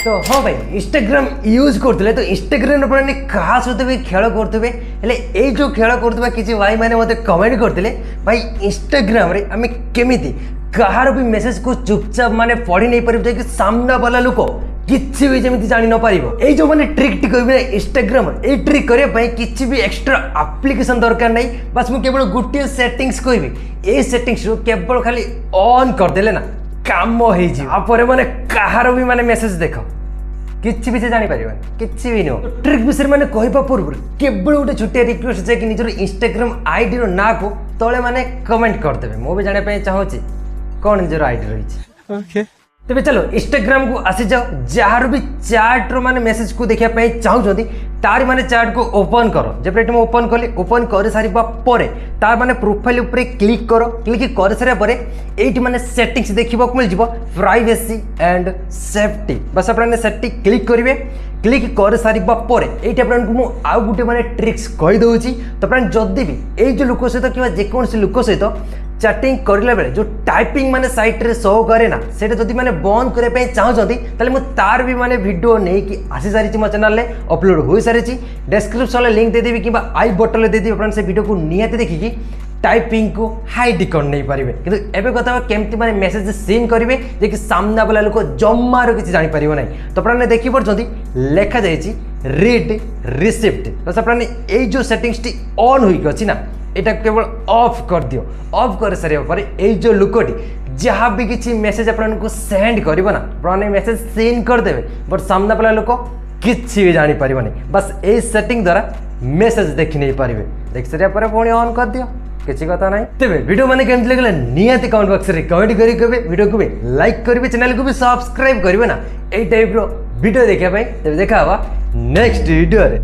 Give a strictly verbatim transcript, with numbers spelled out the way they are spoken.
तो हाँ भाई इंस्टाग्राम यूज करते तो इंस्टाग्राम अपने क्या सहित भी खेल करुवे ये जो खेल करुवा किसी भाई मैंने मत कमेंट करते भाई इंस्टाग्राम रे आम केमी कहार भी मेसेज को चुपचाप माने पढ़ी नहीं पार कि सामना वाला लोक किसी भी जमी जानी न पार ये जो मैंने ट्रिक कह इंस्टाग्राम ये ट्रिक करने किसी भी एक्सट्रा एप्लिकेशन दरकार नहीं बस मुझे केवल गोटे सेटिंग्स कहबी ये सेटिंग्स केवल खाली ऑन करदे ना काम हो माने कहार भी माने मेसेज देख किसी भी से जानी पार किसी भी नुह ट्रिक विषय मैंने कहवा पूर्व केवल गोटे छोटिया रिक्वेस्ट है कि निजर इंस्टाग्राम आईडी रो ना को तले माने कमेंट करदे मु भी जाने चाहूँगी कौन निजर आईडी रही ओके तेरे चलो इंस्टाग्राम को आसी जाओ जार भी चार्ट रो माने मेसेज को देखा चाहूँगी तार माने चार्ट को ओपन करो जब मुझे ओपन कली ओपन कर सारा पर तार माने प्रोफाइल ऊपर क्लिक करो क्लिक कर सारा पर ये माने सेटिंग्स देखा मिल जाव प्राइवेसी एंड सेफ्टी बस अपने सेफ्टी क्लिक करेंगे क्लिक कर सारा पर ये आपको आउ गोटे माने ट्रिक्स कहीदे तो अपने जदि भी ये जो लोक सहित कि जेकोसी लोक सहित चैटिंग करला बेले जो टाइपिंग माने साइट रे शो करे ना सेटा जदि माने बंद करे पे चाहउछंती ताले मु तार भी माने वीडियो नै कि आसी सारी मो चैनल रे अपलोड होई सारी डिस्क्रिप्शन रे लिंक दे देबी किबा आई बटन रे दे देबी अपन से वीडियो को नियत देखि कि टाइपिंग को हाइड कर नहीं पारे किंतु एबे कथा केमती माने मेसेज सीन करेंगे जे कि सामना वाला लोक जमार किसी जानि परिबो नै तो अपन देखि परछंती लेखा जायछि रीड रिसिप्ट बस अपन ए जो सेटिंग्स टी ऑन होई गछि ना यहाँ केवल ऑफ कर दियो ऑफ कर सारे ये जो लुकटी जहाँ भी किसी मेसेज आपको सेंड कर मेसेज सेंड करदे बट सामना वाला लोक किसी भी जानी पार नहीं बस ये सेटिंग द्वारा मेसेज देखी नहीं पारे देख सारे पुणी ऑन कर दियो किसी कथा ना तेरे वीडियो मैंने केमती लगे निहाती कमेंट बॉक्स में कमेंट करेंगे कहे वीडियो को भी लाइक करेंगे चैनल को भी सब्सक्राइब करेंगे ना यही टाइप वीडियो देखा तेरे देखा नेक्स्ट वीडियो।